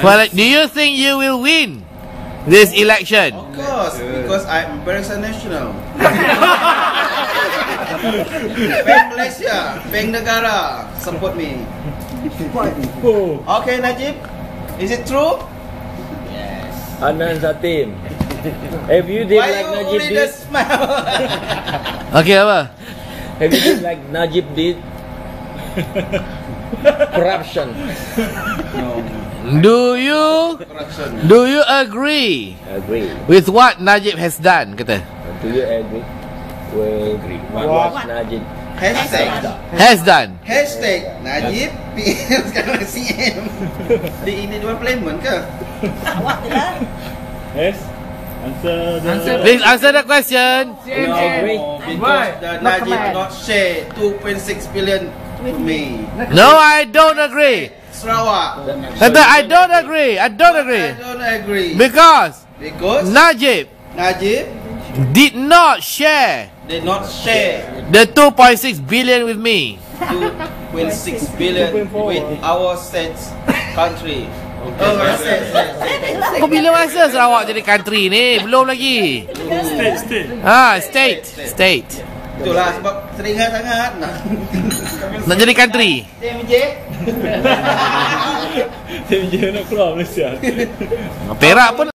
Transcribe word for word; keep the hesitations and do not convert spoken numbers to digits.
Well, do you think you will win this election? Of course, because I'm Barisan Nasional. Bank Malaysia, Bank Negara, support me. Okay, Najib, is it true? Yes. Adnan Satim. Have you did Why like you Najib only did? the smile? Okay, apa? Have you did like Najib did? Corruption. No, Do you corruption. do you agree Agree. with what Najib has done? Kata. Do you agree? We agree. What, what Najib Hashtag, Has done. hashtag Najib P M sekarang C M. Di ini dua parlimen ke? Yes. Answer the Please answer the question. Do you agree? Because the Najib not share two point six billion with me. No, I don't agree. Sarawak. Kata, I don't agree. I don't agree. I don't agree. Because Because Najib Najib did not share did not share the two point six billion with me. two point six billion with our states country. Our states. Kau bila masa Sarawak jadi country ni? Belum lagi. state, state. Ah, state, state. Itulah sebab teringat sangat. Nah. Nak jadi country. T M J. Dia nak keluar Malaysia. Perak pun